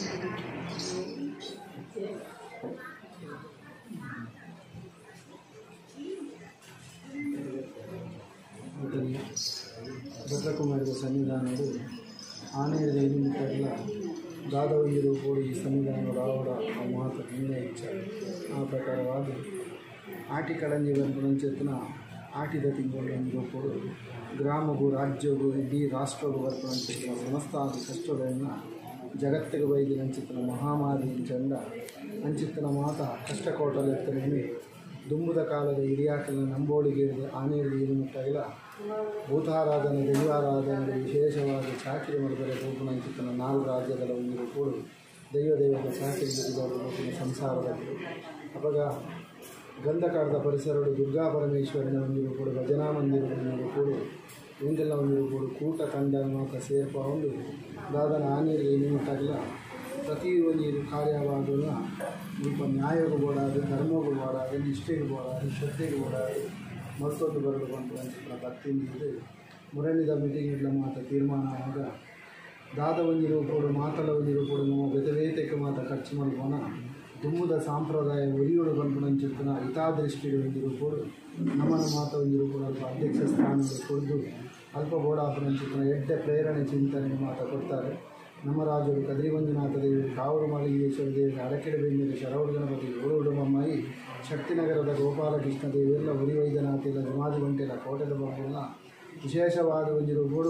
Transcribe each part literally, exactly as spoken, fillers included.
ಭದ್ರಕುಮಾರಿಯ ಸನ್ನಿಧಾನಗಳು ಆನೆಯಲ್ಲಿ ಎನ್ನುವುದಲ್ಲ ದಾದವಲ್ಲಿರುವ ಕೋಡಿ ಸನ್ನಿಧಾನ ರಾವಣ ಆ ಮಾತು ನಿನ್ನೆ ಇಚ್ಛ ಆ ಪ್ರಕಾರವಾಗಿ ಆಟಿ ಕಳಂಜಿ ಬರ್ಪಣಂಚೆತ್ತಿನ ಆಟಿದ ತಿಂಗಳು ಕೊಡು ಗ್ರಾಮಗೂ ರಾಜ್ಯಗೂ ಇಡೀ ರಾಷ್ಟ್ರಗೂ ಬರ್ಪಣಂಚೆತ್ತಿನ ಸಮಸ್ತ ಕಷ್ಟಗಳನ್ನು ಜಗತ್ತಿಗೆ ಬೈದಿನ ಅಂಚಿತ್ತಿನ ಮಹಾಮಾರಿ ಚಂದ ಅಂಚಿತ್ತಿನ ಮಾತ ಕಷ್ಟಕೋಟಲೆತ್ತನೇ ದುಂಬುದ ಕಾಲದ ಹಿರಿಯಾಕಲಿನ ನಂಬೋಳಿಗೆ ಆನೆಯಲ್ಲಿ ಇರುಮುಟ್ಟಾಗಿಲ್ಲ ಭೂತಾರಾಧನೆ ದೈವಾರಾಧನೆ ವಿಶೇಷವಾಗಿ ಚಾಕಿರಿ ಮಾಡಿದರೆ ಗೋಪುನಂಚಿತ್ತನ ನಾಲ್ಕು ರಾಜ್ಯಗಳ ಒಂದು ಕೂಡ ದೈವ ದೈವದ ಚಾಕಿರಿ ಗೋಪುನ ಸಂಸಾರದಲ್ಲಿ ಅವಾಗ ಗಂಧಕಾರದ ಪರಿಸರಗಳು ದುರ್ಗಾ ಪರಮೇಶ್ವರನ ಒಂದಿರು ಕೂಡ ಭಜನಾ ಮಂದಿರ ಒಂದಿರು ಕೂಡ ಇವೆಲ್ಲ ಒಂದಿರು ಕೂಡ ಕೂಟ ತಂಡ ಮಾತ್ರ ಸೇರ್ಪ ಒಂದು ದಾದನ ಆನೆಯಲ್ಲಿ ಏನುಮುಟ್ಟಾಗಿಲ್ಲ ಪ್ರತಿ ಒಂದು ಕಾರ್ಯವಾದನ ಸ್ವಲ್ಪ ನ್ಯಾಯಗೂ ಬೋಡಾದು ಧರ್ಮಗೂ ಬೋಡಾದು ನಿಷ್ಠೆಗೂ ಬೋಡಾದು ಶ್ರದ್ಧೆಗೂ ಬೋಡಾದು ಮತ್ತೊಂದು ಬರಲು ಬಂತು ಅಂತ ಭಕ್ತಿಯಿಂದ ಮುರಣಿದ ಮೀಟಿಂಗ್ಗಳ ಮಾತ ತೀರ್ಮಾನ ಆಗ ದಾದ ಒಂದಿರು ಕೂಡ ಮಾತಲ ಒಂದಿರು ಕೂಡ ನಮ್ಮ ಬೆದವೇತಕ್ಕೆ ಮಾತ ಖರ್ಚು ಮಲ್ಕೋಣ ದುಂಬುದ ಸಾಂಪ್ರದಾಯ ಒರಿಯೋಳು ಬಂಪುನಂಚಿತ್ತಿನ ಹಿತಾದೃಷ್ಟಿಗಳು ಒಂದಿರು ಕೂಡ ನಮ್ಮನ ಮಾತ ಒಂದಿರು ಕೂಡ ಅಲ್ಪ ಅಧ್ಯಕ್ಷ ಸ್ಥಾನಗಳು ಕೊಡ್ದು ಅಲ್ಪ ಬೋಡಾಪುನಂಚಿತ್ತಿನ ಎಡ್ಡೆ ಪ್ರೇರಣೆ ಚಿಂತನೆ ಮಾತ ಕೊಡ್ತಾರೆ ನಮ್ಮ ರಾಜರು ಕದ್ರಿ ಮಂಜುನಾಥ ದೇವಿ ಕಾವೂರು ಮಾಲಿಂಗೇಶ್ವರ ದೇವಿ ಅಡಕೆರೆ ಬೆಂಗಳೂರು ಶರವಣ ಗಣಪತಿ ಓಡುಡು ಬೊಮ್ಮಾಯಿ ಶಕ್ತಿನಗರದ ಗೋಪಾಲಕೃಷ್ಣ ದೇವಿ ಎಲ್ಲ ಉರಿ ವೈದ್ಯನಾಥಿಲ್ಲ ಜಮಾದಿ ಗಂಟೆಲ್ಲ ಕೋಟೆದ ಬೊಮ್ಮಲ್ಲ ವಿಶೇಷವಾದ ಒಂದಿರು ಗೋಡು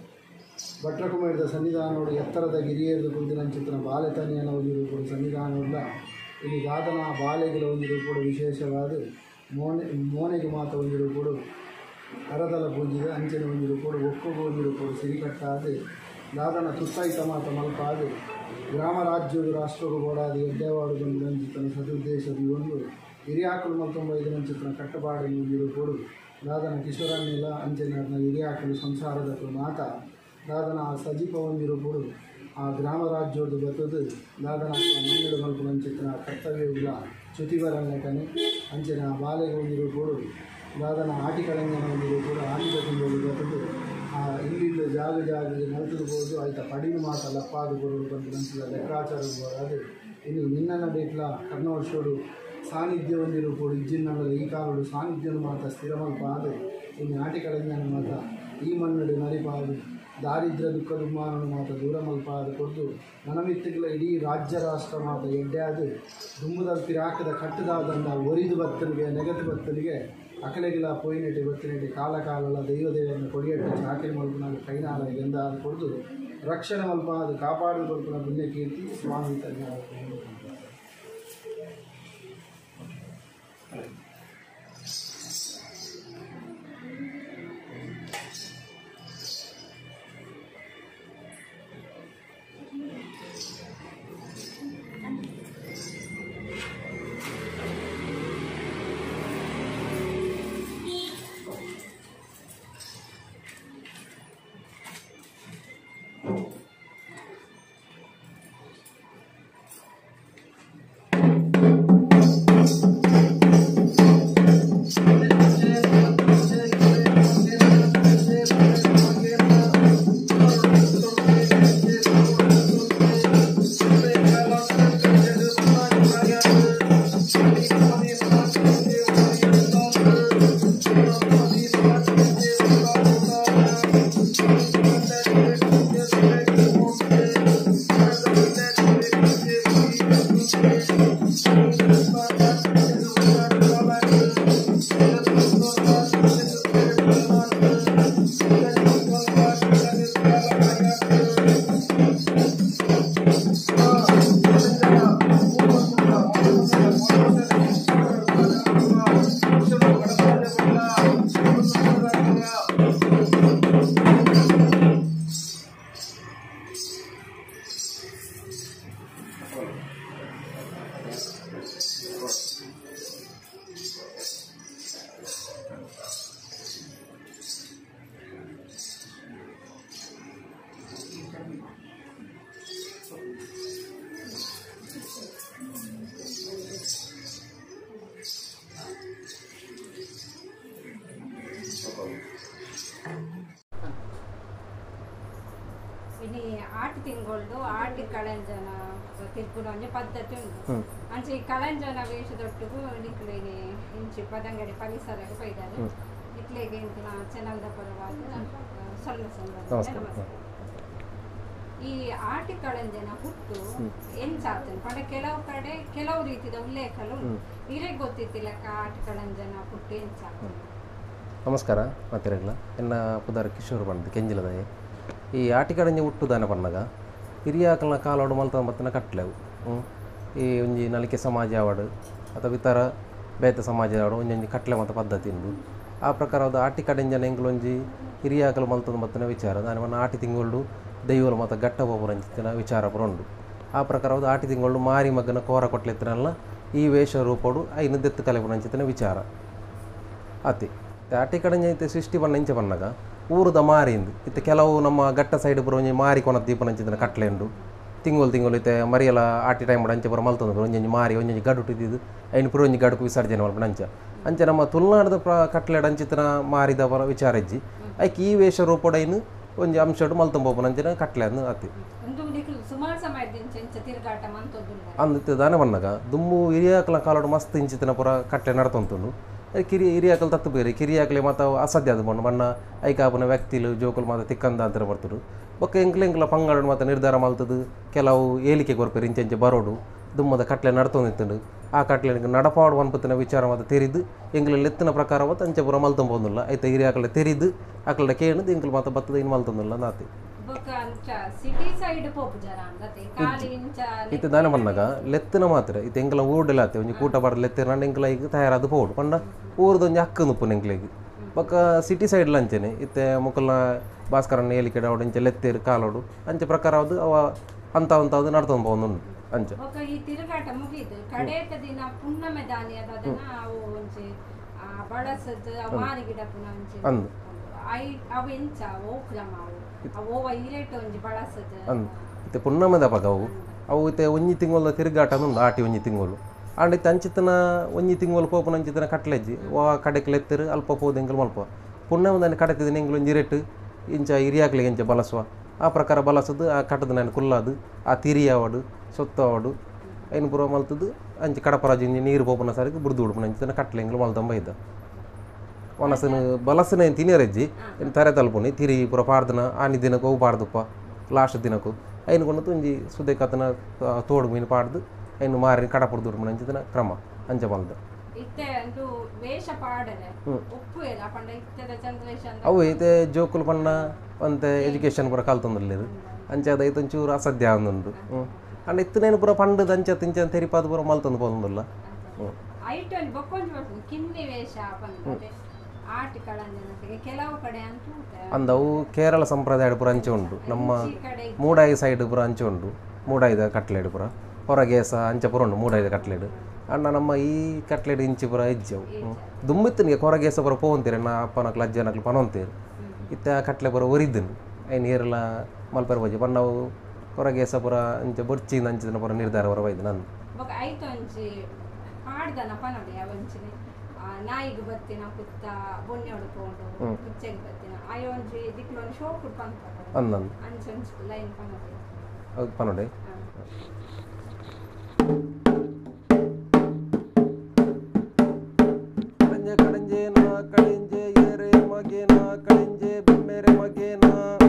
ಭಟ್ರಕುಮಾರಿದ ಸನ್ನಿಧಾನಗಳು ಎತ್ತರದ ಗಿರಿಯೇರಿದ ಕುಂದಿನ ಚಿತ್ರನ ಬಾಲೆತನಿಯನ ಒಂದಿರು ಕೂಡ ಸನ್ನಿಧಾನವುಳ್ಳ ಇಲ್ಲಿ ದಾದನ ಬಾಲೆಗಳ ಒಂದಿರು ಕೂಡ ವಿಶೇಷವಾದ ಮೋನೆ ಮೋನೆಗೆ ಮಾತ ಒಂದಿರು ಕೂಡ ಅರದಲ ಪೂಜೆಗೆ ಅಂಚಿನ ಒಂದಿರು ಕೂಡ ಒಕ್ಕುಗು ಒಂದಿರು ಕೂಡ ಸಿರಿಕಟ್ಟಾದ ದಾದನ ತುತ್ತಾಯಿತ ಮಾತ ಮಲ್ಪಾದು ಗ್ರಾಮ ರಾಜ್ಯದ ರಾಷ್ಟ್ರಗೂ ಬೋಡಾದ ಎಡ್ಡೆವಾಡು ಬಂದು ನಂಚಿತನ ಸದುದ್ದೇಶದ ಒಂದು ಹಿರಿಯಾಕಲು ಮತ್ತೊಂಬೈದು ನಂಚಿತನ ಕಟ್ಟಪಾಡು ನೀರು ಕೊಡು ದಾದನ ಕಿಶೋರನ್ನೆಲ್ಲ ಅಂಚೆನ ಹಿರಿಯಾಕಲು ಸಂಸಾರದ ಮಾತ ದಾದನ ಆ ಸಜೀಪ ಒಂದಿರು ಕೊಡು ಆ ಗ್ರಾಮ ರಾಜ್ಯದ ಬತ್ತದು ದಾದನ ಮಣ್ಣು ಮಲ್ಪು ನಂಚಿತನ ಕರ್ತವ್ಯವುಗಳ ಚ್ಯುತಿಬರಂಗಕನೆ ಅಂಚೆನ ಬಾಲೆಗೆ ಒಂದಿರು ಕೊಡು ದಾದನ ಆಟಿ ಕಳಂಜನ ಒಂದಿರು ಕೂಡ ಆಟಿದ ತಿಂಗಳು ಬತ್ತದು ಆ ಇಲ್ಲಿಂದ ಜಾಗ ಜಾಗಗೆ ನಲ್ತುಬೋದು ಆಯ್ತಾ ಪಡಿನ ಮಾತ ಲಪ್ಪಾದು ಕೊಡೋದು ಬಂದು ನಂತರ ಲೆಕ್ಕಾಚಾರ ಬೋಡಾದು ಇನ್ನು ನಿನ್ನ ನಡೀಟ್ಲ ಕರ್ನವರ್ಷೋಡು ಸಾನ್ನಿಧ್ಯ ಹೊಂದಿರು ಕೂಡ ಇಜ್ಜಿನಲ್ಲ ಈ ಕಾಲೋಡು ಸಾನ್ನಿಧ್ಯನ ಮಾತ ಸ್ಥಿರ ಮಲ್ಪಾದು ಇನ್ನು ಆಟಿ ಕಳಂಜನ ಮಾತ ಈ ಮಣ್ಣಡು ನರಿಪಾದು ದಾರಿದ್ರ್ಯ ದುಃಖ ದುಮ್ಮಾನನು ಮಾತ ದೂರ ಮಲ್ಪಾದು ಕೊಟ್ಟು ನನಮಿತ್ತಿಗಳ ಇಡೀ ರಾಜ್ಯ ರಾಷ್ಟ್ರ ಮಾತ ಎಡ್ಡೆಯಾದು ದುಂಬುದಲ್ಲಿ ತಿರಾಕದ ಕಟ್ಟದಾದಂಡ ಒರಿದು ಬತ್ತಲಿಗೆ ನೆಗದು ಬತ್ತಲಿಗೆ ಅಕಲೆಗಿಲ ಪೋಯಿನೆಟ್ಟಿ ಬತ್ತಿನೆಟ್ಟಿ ಕಾಲ ಕಾಲಲ್ಲ ದೈವ ದೇವರನ್ನು ಕೊಡಿಯಟ್ಟು ಚಾಕರಿ ಮಲ್ಪನಾಗ ಕೈನಾಲ ಗೆಂದ ಕೊಡ್ದು ರಕ್ಷಣೆ ಮಲ್ಪ ಅದು ಕಾಪಾಡು ಕೊಲ್ಪನ ಪುಣ್ಯ ಕೀರ್ತಿ ಸ್ವಾಮಿ ತನ್ನ ini ಆಟಿ ತಿಂಗೊಳ್ದು ಆಟಿ ಕಳಂಜನ ತಿರ್ಪುನ ಪದ್ಧತಿ ಉಂಟು ಅಂಚೆ ಕಳಂಜನ ವೇಷದೊಟ್ಟಿಗೂ ನಿಕ್ಲೆಗೆ ಇಂಚಿ ಪದಂಗಡಿ ಪರಿಸರಕ್ಕೆ ಬೈದಾರೆ ನಿಕ್ಲೆಗೆ ಇಂಚಿನ ಚೆನ್ನಲ್ದ ಪರವಾದ ಸೊಲ್ಲ ಸಂಬಂಧ ಈ ಆಟಿ ಕಳಂಜನ ಹುಟ್ಟು ಎಂಚಾತನು ಪಂಡ ಕೆಲವು ಕಡೆ ಕೆಲವು ರೀತಿಯ ಉಲ್ಲೇಖಲು ಇರೇ ಗೊತ್ತಿತ್ತಿಲ್ಲಕ ಆಟಿ ಕಳಂಜನ ಹುಟ್ಟು ಎಂಚಾತನು. ನಮಸ್ಕಾರ ಮಾತಿರಲ್ಲ ಎನ್ನ ಪುದಾರ ಕಿಶೋರ್ ಬಂದು ಕೆಂಜಿಲದಾಯಿ ಈ ಆಟಿ ಕಳಂಜ ಹುಟ್ಟುದಾನ ಪನ್ನಗ ಹಿರಿಯಾಕಲ್ನ ಕಾಲೋಡು ಮಲ್ತ ಮತ್ತನ ಕಟ್ಲೆವು ಈ ಒಂಜಿ ನಲಿಕೆ ಸಮಾಜ ಆವಡು ಅಥವಾ ಇತರ ಬೇತ ಸಮಾಜ ಆವಡು ಒಂಜೊಂಜಿ ಕಟ್ಲೆ ಮತ್ತು ಪದ್ಧತಿ ಉಂಡು ಆ ಪ್ರಕಾರದ ಆಟಿ ಕಡೆಂಜನ ಎಂಗ್ಲೊಂಜಿ ಹಿರಿಯಾಕಲು ಮಲ್ತದ ಮತ್ತನ ವಿಚಾರ ದಾನ ಆಟಿ ತಿಂಗಳು ದೈವಲು ಮತ್ತು ಗಟ್ಟ ಒಬ್ಬರಂಚಿನ ವಿಚಾರ ಬರೋಂಡು ಆ ಪ್ರಕಾರದ ಆಟಿ ತಿಂಗಳು ಮಾರಿ ಮಗನ ಕೋರ ಕೊಟ್ಲೆತ್ತಿನಲ್ಲ ಈ ವೇಷ ರೂಪಡು ಐನು ದೆತ್ತು ಕಲೆ ಬರಂಚಿನ ವಿಚಾರ ಅತಿ ಆಟಿ ಕಡೆಂಜ ಐತೆ ಸೃಷ್ಟಿ ಬಣ್ಣ ಇಂಚೆ ಬಣ್ಣಗ ಊರದ ಮಾರಿಂದು ಇತ್ತೆ ಕೆಲವು ನಮ್ಮ ಗಟ್ಟ ಸೈಡ್ ಬರೋಂಜಿ ಮಾರಿ ಕೊನ ದೀಪ ನಂಚಿನ ಕಟ್ಲೆ ಉಂಡು ತಿಂಗಳು ತಿಂಗಳು ಇತ್ತೆ ಮರಿಯಲ್ಲ ಆಟಿ ಟೈಮ್ ಅಂಚೆ ಬರೋ ಮಲ್ತಂದು ಬರೋ ಒಂಜಿ ಮಾರಿ ಒಂಜಿ ಗಡು ಇಟ್ಟಿದ್ದು ಐನು ಪುರ ಒಂಜಿ ಗಡುಕು ವಿಸರ್ಜನೆ ಮಾಡ್ಬಿಟ್ಟು ಅಂಚ ಅಂಚೆ ನಮ್ಮ ತುಳುನಾಡದ ಪ್ರ ಕಟ್ಲೆಡ್ ಅಂಚಿತನ ಮಾರಿದ ಬರ ವಿಚಾರ ಇಜ್ಜಿ ಐಕೆ ಈ ವೇಷ ರೂಪಡೈನು ಒಂಜಿ ಅಂಶಡು ಮಲ್ತಂಬೋಪನ ಅಂಚಿನ ಕಟ್ಲೆ ಅಂದು ಅತಿ ಅಂದಿತ್ತು ದಾನ ಬಣ್ಣಗ ದುಮ್ಮು ಹಿರಿಯಾಕಲ ಕಾಲೋಡು ಮಸ್ತ್ ಇಂಚಿತನ ಪುರ ಕಟ್ಲೆ ನಡ್ತೊಂತುಂಡು ಕಿರಿ ಹಿರಿಯಾಕಲ್ ತತ್ತು ಬೇರೆ ಕಿರಿಯಾಕಲೆ ಮತ್ತು ಅಸಾಧ್ಯ ಅದು ಬಣ್ಣ ಬಣ್ಣ ಐಕಾಪನ ವ್ಯಕ್ತಿಲು ಜೋಕುಲು ಮತ್ತು ತಿಕ್ಕಂದ ಅಂತ ಬರ್ತರು ಬೊಕ್ಕ ಎಂಕ್ಲೆ ಎಂಕ್ಲ ಪಂಗಡ ಮತ್ತು ನಿರ್ಧಾರ ಮಲ್ತದು ಕೆಲವು ಏಲಿಕೆ ಕೊರ್ಪೇರು ಇಂಚೆ ಇಂಚೆ ಬರೋಡು ದುಮ್ಮದ ಕಟ್ಲೆ ನಡ್ತೊಂದಿತ್ತುಂಡು ಆ ಕಟ್ಲೆ ನಡಪಾಡು ಅನ್ಪತ್ತಿನ ವಿಚಾರ ಮತ್ತು ತೆರಿದು ಎಂಗ್ಲ ಎತ್ತಿನ ಪ್ರಕಾರ ಮತ್ತು ಅಂಚೆ ಪುರ ಮಲ್ತಂಬೋದಿಲ್ಲ ಐತೆ ಹಿರಿಯಾಕಲೆ ತೆರಿದು ಆಕಳ ಕೇಳಿದು ಎಂಕ್ಲು ಮತ್ತು ಬತ್ತದ ಇನ್ನು ಮಲ್ತಂದಿಲ್ಲ ನಾತಿ ಇತ್ತು ದಾನ ಬಣ್ಣಗ ಲೆತ್ತಿನ ಮಾತ್ರ ಇತ್ತು ಎಂಗ್ಲ ಊರ್ಡೆಲ್ಲ ಆತೆ ಒಂಜಿ ಕೂಟ ಬಾರ್ದು ಲೆತ್ತಿನ ಎಂಗ್ಲ ಈಗ ತಯಾರಾದ ಪೋಡು ಪಂಡ ಊರ್ದೊಂಜಿ ಅಕ್ಕ ನುಪ್ಪು ಎಂಗ್ಲಿಗೆ ಬೊಕ್ಕ ಸಿಟಿ ಸೈಡ್ ಅಂಚೆನೆ ಇತ್ತೆ ಮುಕ್ಕಲ್ನ ಭಾಸ್ಕರನ್ನ ಏಲಿಕೆ ಅವಡು ಇಂಚೆ ಲೆತ್ತೇರು ಕಾಲೋಡು ಅಂಚೆ ಪ್ರಕಾರ ಅದು ಅವ ಅಂತ ಅಂತ ಅದು ನಡ್ತೊಂದು പോകുന്നുണ്ട് ಅಂಚೆ ಈ ತಿರುಗಾಟ ಮುಗಿದು ಕಡೆಯ ದಿನ ಪುಣ್ಣಮೆ ದಾನಿ ಅದನ್ನ ಅವು ಒಂಚೆ ಬಳಸದ ಮಾರಿ ಗಿಡ ಪುನಂಚೆ ಅಂದು ಐ ಅವು ಎಂಚ ಓಕ್ಲಮಾವು ಅವು ಇರೇಟ್ ಒಂಜಿ ಬಳಸದ ಅಂದು ಇತ್ತೆ ಪುಣ್ಣಮೆದ ಪಗವು ಅವು ಇತ್ತೆ ಒಂಜಿ ತಿಂಗಳ ತಿರುಗಾಟ ಉಂಡು ಆಟಿ ಒಂಜಿ ತಿಂಗಳು ಆಂಡ ಇತ್ತೆ ಅಂಚಿತನ ಒಂಜಿ ತಿಂಗಳು ಪೋಪನ ಅಂಚಿತನ ಕಟ್ಲೆಜ್ಜಿ ವಾ ಕಡೆಗೆ ಲೆತ್ತರು ಅಲ್ಪ ಪೋದು ಎಂಗ್ಲು ಮಲ್ಪ ಪುಣ್ಣಮದಾನೆ ಕಡೆತಿದ್ದೀನಿ ಎಂಗ್ಲು ಒಂಜಿ ರೇಟ್ ಇಂಚ ಹಿರಿಯಾಕ್ಲಿಗೆ ಇಂಚ ಬಳಸುವ ಆ ಪ್ರಕಾರ ಬಳಸೋದು ಆ ಕಟ್ಟದ ನಾನು ಕುಲ್ಲಾದು ಆ ತಿರಿಯಾವಡು ಸೊತ್ತವಾಡು ಐನು ಪುರ ಮಲ್ತದ್ದು ಅಂಚೆ ಕಡಪರಾಜು ನೀರು ಪೋಪನ ಸರಿಗೆ ಬುಡ್ದು ಉಡುಪನ ಅಂಚಿತನ ಕಟ್ಲೆ ಎಂಗ್ಲು ಮಲ್ತಂಬ ಇದ್ದ ಒನಸನ ಬಲಸನ ಏನು ತಿನಿಯರಜ್ಜಿ ಏನು ತರೆ ತಲುಪುನಿ ತಿರಿ ಪುರ ಪಾಡ್ದನ ಆನಿ ದಿನಕ್ಕೂ ಅವು ಪಾಡ್ದಪ್ಪ ಲಾಸ್ಟ್ ದಿನಕ್ಕೂ ಐನು ಕೊಂಡು ಒಂಜಿ ಸುದ್ದೆ ಕತನ ತೋಡು ಮೀನು ಪಾಡ್ದು ಐನು ಮಾರಿ ಕಡಪುಡ್ದು ಉಡುಪನ ಅಂಚಿತನ ಕ್ರಮ ಅಂಚೆ ಮಲ್ದ ಅವು ಐತೆ ಜೋಕುಲು ಪಣ್ಣ ಅಂತೆ ಎಜುಕೇಶನ್ ಪೂರ ಕಲ್ತೊಂದಿಲ್ಲ ಅಂಚೆ ಅದು ಐತೆ ಒಂಚೂರು ಅಸಾಧ್ಯ ಆಗುಂಡು ಹ್ಞೂ ಅಂಡ್ ಇತ್ತನೇನು ಪೂರ ಪಂಡದ ಅಂಚೆ ತಿಂಚೆ ತೆರಿಪಾದ ಪೂರ ಮಲ್ತೊಂದು ಹೋಗುದಿಲ್ಲ ಹ್ಞೂ ಅಂದವು ಕೇರಳ ಸಂಪ್ರದಾಯ ಪೂರ ಅಂಚೆ ಉಂಟು ನಮ್ಮ ಮೂಡಾಯಿ ಸೈಡ್ ಪೂರ ಅಂಚೆ ಉಂಟು ಮೂಡಾಯಿದ ಕಟ್ಲೆಡ್ ಪೂರ ಹೊರಗೇಸ ಅಂಚೆ ಪೂರ ಉಂಟು ಮೂಡಾಯಿದ ಕಟ್ಲೆಡ್ ಅಣ್ಣ ನಮ್ಮ ಈ ಕಟ್ಲೆಡ್ ಇಂಚಿ ಪೂರ ಇಜ್ಜವು ದುಮ್ಮಿತ್ತನಿಗೆ ಹೊರಗೇಸ ಪೂರ ಪೋಂತೀರಿ ನಾ ಅಪ್ಪನಕ್ಲು ಅಜ್ಜನಕ್ಲು ಪನೊಂತೀರಿ ಇತ್ತ ಕಟ್ಲೆ ಪೂರ ಒರಿದ್ದನು ಐನು ನೀರೆಲ್ಲ ಮಲ್ಪೆರ್ ಬಜ್ಜಿ ಬಣ್ಣವು ಹೊರಗೇಸ ಪೂರ ಅಂಚೆ ಬೊರ್ಚಿಂದ ಅಂಚಿನ ಪೂರ ನಿರ್ಧಾರ ಹೊರ ಬೈದು ನಂದು ನಾಯಿಗೆ ಬತ್ತಿನ ಕುತ್ತ ಬೊಣ್ಣೆ ಹೊಡ್ಕೊಂಡು ಕುಚ್ಚೆಗೆ ಬತ್ತಿನ ಆಯೋಂಜಿ ದಿಕ್ಲೊಂದು ಶೋ ಕುಡ್ಪಂತ ಅಂದಂದು ಅಂಚೊಂಚು ಲೈನ್ ಪನೋಡೆ ಹೌದು ಪನೋಡೆ ಕಡೆಂಜೆ ಕಡೆಂಜೇನ ಕಡೆಂಜೆ ಏರೆ ಮಗೇನ ಕಡೆಂಜೆ ಬೆಮ್ಮೆರೆ ಮಗೇನ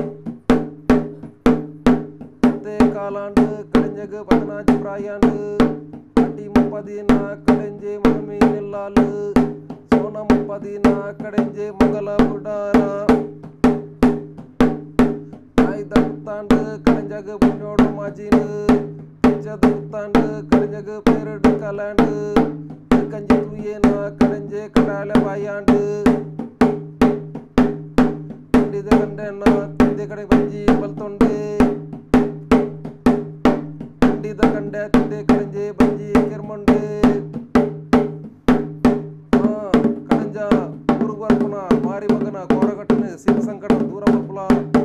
ಮತ್ತೆ ಕಾಲಾಂಡು ಕಡೆಂಜೆಗೆ ಪದನಾಜಿ ಪ್ರಾಯಾಂಡು ಅಟಿ ಮುಪ್ಪದಿನ ಕಡೆಂಜೆ ಮಮ್ಮಿ ನಿಲ್ಲಾಲು ಸೋನ ಮುಪ್ಪದಿನ ಕಡೆಂಜೆ ಮಗಲ ಬುಡಾರ ಆಯ್ದ ಮುತ್ತಾಂಡು ಕಡೆಂಜಗೆ ಬುಣ್ಣೋಡು ಮಾಜಿನು ಪಿಂಚದ ಮುತ್ತಾಂಡು ಕಡೆಂಜಗೆ ಪೇರಡು ಕಲಾಂಡು ಕಂಜಿ ತೂಯೇನ ಕಡೆಂಜೆ ಕಡಾಲ ಬಾಯಾಂಡು ಕುಂಡಿದ ಗಂಡೆನ ತಿಂದೆ ಕಡೆ ಬಂಜಿ ಬಲ್ತೊಂಡೆ ಕುಂಡಿದ ಗಂಡೆ ತಿಂದೆ ಕಡೆಂಜೆ ಬಂಜಿ ಕೆರ್ಮೊಂಡೆ ಕಡೆಂಜ ಊರುಗರ್ಪುನ ಮಾರಿ ಮಗನ ಕೋರಗಟ್ಟನ ಶಿವ ಸಂಕಟ ದೂರ ಮಲ್ಪುಲ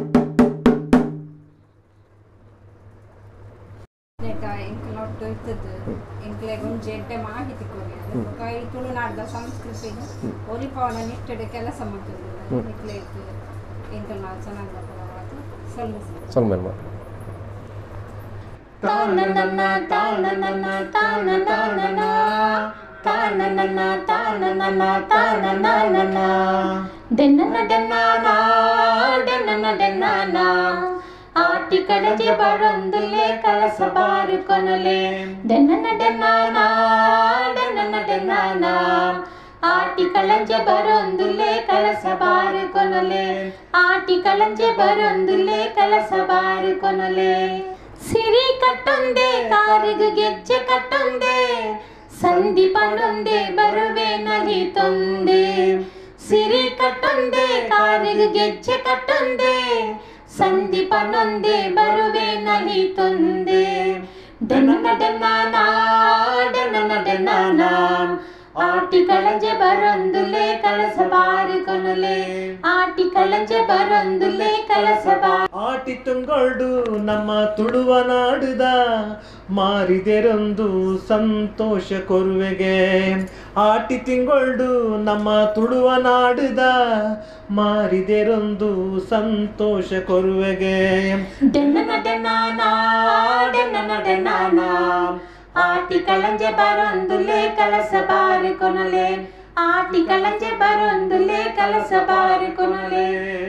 ಎಂಕ್ಲೆ ಗುಂಜೆ ಎಡ್ಡೆ ಮಾಹಿತಿ ಕೊಡಿ ಕೈ ತುಳುನಾಡದ ಸಂಸ್ಕೃತಿಗೆ ಒಲಿಪವನ ನಿಟ್ಟೆಡೆ ಕೆಲಸ ಮಾಡ್ತಿದ್ರು ಎಂಕ್ಲೆ ಎಂಕಲ್ ನಾವು ಚೆನ್ನಾಗಿ ಸೊಲ್ಲು ಸೊಲ್ಮೇಲ್ಮ ತಾನನನ ತಾನನನ ತಾನನನ ತಾನನನ ತಾನನನ ತಾನನನ ಡೆನ್ನನ ಡೆನ್ನಾನ ಡೆನ್ನನ ಡೆನ್ನಾನ ಆಟಿ ಕಡಜೆ ಬರೊಂದುಲೆ ಕಲಸ ಬಾರು ಕೊನಲೆ ಡೆನ್ನನ ಡೆನ್ನಾನ ಡೆನ್ನನ ಡೆನ್ನಾನ ಆಟಿ ಕಳಂಜೆ ಬರೊಂದುಲೆ ಕಲಸ ಬಾರು ಕೊನಲೆ ಆಟಿ ಕಳಂಜೆ ಬರೊಂದುಲೆ ಕಲಸ ಬಾರು ಕೊನಲೆ ಸಿರಿ ಕಟ್ಟೊಂದೆ ಕಾರಿಗು ಗೆಜ್ಜೆ ಕಟ್ಟೊಂದೆ ಸಂಧಿ ಪನ್ನೊಂದೆ ಬರುವೆ ನಲಿ ತೊಂದೆ ಸಿರಿ ಕಟ್ಟೊಂದೆ ಕಾರಿಗು ಗೆಜ್ಜೆ ಕಟ್ಟೊಂದೆ ಸಂಧಿ ಪನ್ನೊಂದೆ ಬರುವೆ ನಲಿ ತೊಂದೆ ಡೆನ್ನನ ಡೆನ್ನಾನ ಡೆನ್ನನ ಡೆನ್ನಾನ ಆಟಿ ಕಳಂಜೆ ಬರೊಂದುಲೆ ಕಲಸ ಬಾರು ಕೊನಲೆ ಆಟಿ ಕಳಂಜೆ ಬರೊಂದುಲೆ ಕಲಸ ಬಾರು ಆಟಿ ತುಂಗೊಳ್ಡು ನಮ್ಮ ತುಳುವ ನಾಡುದ ಮಾರಿದೆರೊಂದು ಸಂತೋಷ ಕೊರುವೆಗೆ ಆಟಿ ತಿಂಗೊಳ್ಡು ನಮ್ಮ ತುಳುವ ನಾಡುದ ಮಾರಿದೆರೊಂದು ಸಂತೋಷ ಕೊರುವೆಗೆ ಡೆನ್ನನ ಡೆನ್ನಾನ ಡೆನ್ನನ ಡೆನ್ನಾನ ಆಟಿ ಕಳಂಜೆ ಬರೊಂದುಲೆ ಕಲಸ ಬಾರು ಕೊನಲೆ ಆಟಿ ಕಳಂಜೆ ಬರೊಂದುಲೆ ಕಲಸ ಬಾರು ಕೊನಲೆ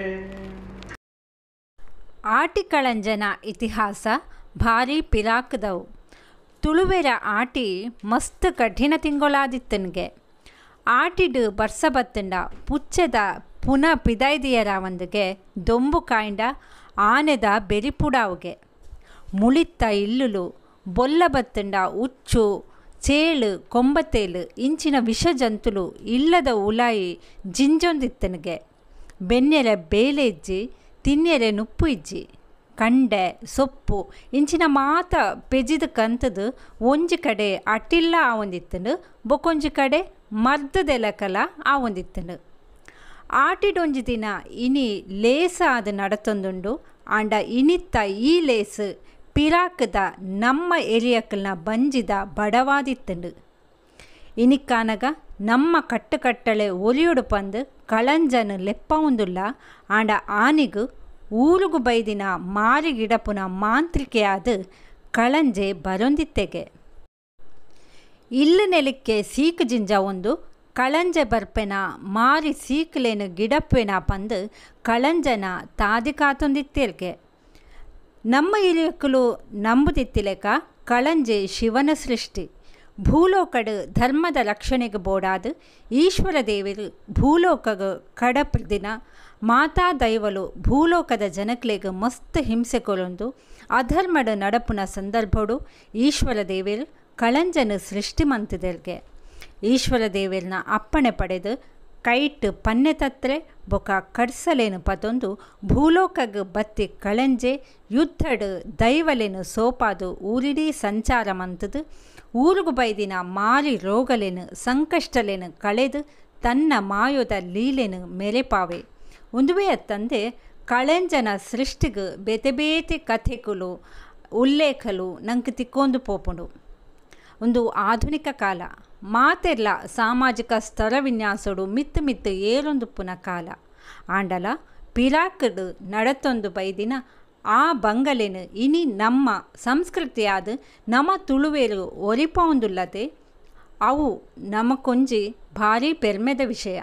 ಆಟಿ ಕಳಂಜನ ಇತಿಹಾಸ ಭಾರಿ ಪಿರಾಕದವು. ತುಳುವೆರ ಆಟಿ ಮಸ್ತ್ ಕಠಿಣ ತಿಂಗೊಳಾದಿತ್ತನ್ಗೆ ಆಟಿಡು ಬರ್ಸ ಬತ್ತಂಡ ಪುಚ್ಚದ ಪುನಃ ಪಿದೈದಿಯರ ಒಂದಿಗೆ ದೊಂಬು ಕಾಂಡ ಆನೆದ ಬೆರಿಪುಡಾವುಗೆ ಮುಳಿತ್ತ ಇಲ್ಲುಲು ಬೊಲ್ಲ ಬತ್ತಂಡ ಉಚ್ಚು ಚೇಳು ಕೊಂಬತೇಲು ಇಂಚಿನ ವಿಷ ಜಂತುಲು ಇಲ್ಲದ ಉಲಾಯಿ ಜಿಂಜೊಂದಿತ್ತನಿಗೆ ಬೆನ್ನೆರೆ ಬೇಲೆ ಇಜ್ಜಿ ತಿನ್ನೆರೆ ನುಪ್ಪು ಇಜ್ಜಿ ಕಂಡೆ ಸೊಪ್ಪು ಇಂಚಿನ ಮಾತ ಪೆಜಿದ ಕಂತದು ಒಂಜಿ ಕಡೆ ಅಟಿಲ್ಲ ಆವೊಂದಿತ್ತನು ಬೊಕೊಂಜಿ ಕಡೆ ಮರ್ದದೆಲಕಲ ಆವೊಂದಿತ್ತನು ಆಟಿಡೊಂಜಿ ದಿನ ಇನಿ ಲೇಸ ಅದು ನಡತೊಂದುಂಡು ಆಂಡ ಇನಿತ್ತ ಈ ಲೇಸ್ ಪಿರಾಕದ ನಮ್ಮ ಎರಿಯಕಲ್ನ ಬಂಜಿದ ಬಡವಾದಿತ್ತಂಡು ಇನಿಕ್ಕಾನಗ ನಮ್ಮ ಕಟ್ಟುಕಟ್ಟಳೆ ಒಲಿಯುಡು ಪಂದು ಕಳಂಜನು ಲೆಪ್ಪವುಂದುಲ್ಲ ಆಂಡ ಆನಿಗು ಊರುಗು ಬೈದಿನ ಮಾರಿಗಿಡಪುನ ಮಾಂತ್ರಿಕೆಯಾದ ಕಳಂಜೆ ಬರೊಂದಿತ್ತೆಗೆ ಇಲ್ಲು ನೆಲಕ್ಕೆ ಸೀಕು ಜಿಂಜ ಒಂದು ಕಳಂಜೆ ಬರ್ಪೆನ ಮಾರಿ ಸೀಕಲೇನು ಗಿಡಪ್ಪೆನ ಪಂದು ಕಳಂಜನ ತಾದಿ ಕಾತೊಂದಿತ್ತೇಲ್ಗೆ ನಮ್ಮ ಹಿರಿಯಕ್ಕಲು ನಂಬುದಿತ್ತಿಲೆಕ ಕಳಂಜೆ ಶಿವನ ಸೃಷ್ಟಿ ಭೂಲೋಕಡು ಧರ್ಮದ ರಕ್ಷಣೆಗೆ ಬೋಡಾದು ಈಶ್ವರ ದೇವರು ಭೂಲೋಕಗ ಕಡಪ್ರದಿನ ಮಾತಾ ದೈವಲು ಭೂಲೋಕದ ಜನಕ್ಲೆಗೆ ಮಸ್ತ್ ಹಿಂಸೆ ಕೊರೊಂದು ಅಧರ್ಮಡ ನಡಪುನ ಸಂದರ್ಭಡು ಈಶ್ವರ ದೇವರು ಕಳಂಜನ ಸೃಷ್ಟಿ ಮಂತಿದೆಲ್ಗೆ ಈಶ್ವರ ದೇವರನ ಅಪ್ಪಣೆ ಪಡೆದು ಕೈಟ್ ಪನ್ನೆ ತತ್ರೆ ಬೊಕ ಕಡ್ಸಲೇನು ಪತೊಂದು ಭೂಲೋಕಗ ಬತ್ತಿ ಕಳಂಜೆ ಯುದ್ಧಡು ದೈವಲೇನು ಸೋಪಾದು ಊರಿಡೀ ಸಂಚಾರ ಮಂತದು ಊರುಗು ಬೈದಿನ ಮಾರಿ ರೋಗಲೇನು ಸಂಕಷ್ಟಲೇನು ಕಳೆದು ತನ್ನ ಮಾಯೋದ ಲೀಲೆನು ಮೆರೆಪಾವೆ ಒಂದುವೇ ಅತ್ತಂದೆ ಕಳಂಜನ ಸೃಷ್ಟಿಗೆ ಬೇತೆ ಬೇತೆ ಕಥೆಗಳು ಉಲ್ಲೇಖಲು ನಂಗೆ ತಿಕ್ಕೊಂದು ಪೋಪುಂಡು ಒಂದು ಆಧುನಿಕ ಕಾಲ ಮಾತೆರ್ಲ ಸಾಮಾಜಿಕ ಸ್ತರ ವಿನ್ಯಾಸಡು ಮಿತ್ತು ಮಿತ್ತು ಏರೊಂದು ಪುನಃ ಕಾಲ ಆಂಡಲ ಪಿರಾಕಡು ನಡತೊಂದು ಬೈದಿನ ಆ ಬಂಗಲೆನು ಇನಿ ನಮ್ಮ ಸಂಸ್ಕೃತಿಯಾದ ನಮ್ಮ ತುಳುವೇರು ಒರಿಪೊಂದುಲ್ಲದೆ ಅವು ನಮಕೊಂಜಿ ಭಾರಿ ಪೆರ್ಮೆದ ವಿಷಯ.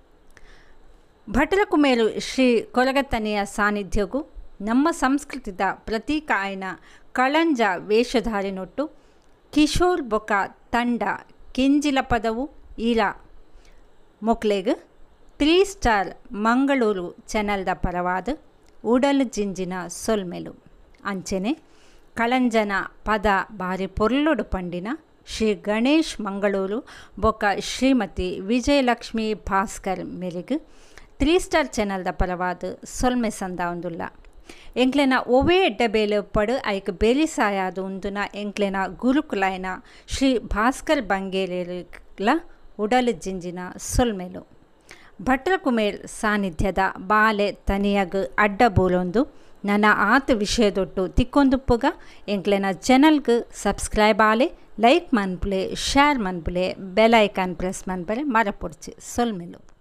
ಭಟ್ರ ಕುಮೇರು ಶ್ರೀ ಕೊಲಗತ್ತನೆಯ ಸಾನ್ನಿಧ್ಯಗೂ ನಮ್ಮ ಸಂಸ್ಕೃತಿದ ಪ್ರತೀಕ ಆಯ್ನ ಕಳಂಜ ವೇಷಧಾರಿನೊಟ್ಟು ಕಿಶೋರ್ ಬೊಕ ತಂಡ ಕೆಂಜಿಲ ಪದವು ಈಲ ಮೊಕ್ಲೆಗ್ ತ್ರೀ ಸ್ಟಾರ್ ಮಂಗಳೂರು ಚಾನಲ್ದ ಪರವಾದ ಉಡಲು ಜಿಂಜಿನ ಸೊಲ್ಮೆಲು ಅಂಚೆನೆ ಕಳಂಜನ ಪದ ಬಾರಿ ಪೊರ್ಲುಡು ಪಂಡಿನ ಶ್ರೀ ಗಣೇಶ್ ಮಂಗಳೂರು ಬೊಕ ಶ್ರೀಮತಿ ವಿಜಯಲಕ್ಷ್ಮಿ ಭಾಸ್ಕರ್ ಮೇಲಿಗ್ ತ್ರೀ ಸ್ಟಾರ್ ಚಾನಲ್ದ ಪರವಾದ ಸೊಲ್ಮೆ ಸಂದಾವುಂದುಲ್ಲ ಎಂಕ್ಲೆನ ಒವೇ ಎಡ್ಡಬೇಲೆ ಪಡು ಐಕ್ ಬೇಲಿಸಾಯಾದ ಉಂದುನ ಎಂಕ್ಲೆನ ಗುರುಕುಲಾಯನ ಶ್ರೀ ಭಾಸ್ಕರ್ ಬಂಗೇರಿಲ ಉಡಲು ಜಿಂಜಿನ ಸೊಲ್ಮೆಲು ಭಟ್ರ ಕುಮೇರ್ ಸಾನ್ನಿಧ್ಯದ ಬಾಲೆ ತನಿಯಗ್ ಅಡ್ಡ ಬೋಲೊಂದು ನನ್ನ ಆತ ವಿಷಯದೊಟ್ಟು ತಿಕ್ಕೊಂದುಪ್ಪುಗ ಎಂಕ್ಲೆನ ಚಾನಲ್ಗೆ ಸಬ್ಸ್ಕ್ರೈಬ್ ಆಲೆ ಲೈಕ್ ಮನ್ಪುಲೆ ಶೇರ್ ಮನ್ಪುಲೆ ಬೆಲ್ ಐಕಾನ್ ಪ್ರೆಸ್ ಮನ್ಪರೆ ಮರಪೊಡ್ಚಿ ಸೊಲ್ಮೆಲು.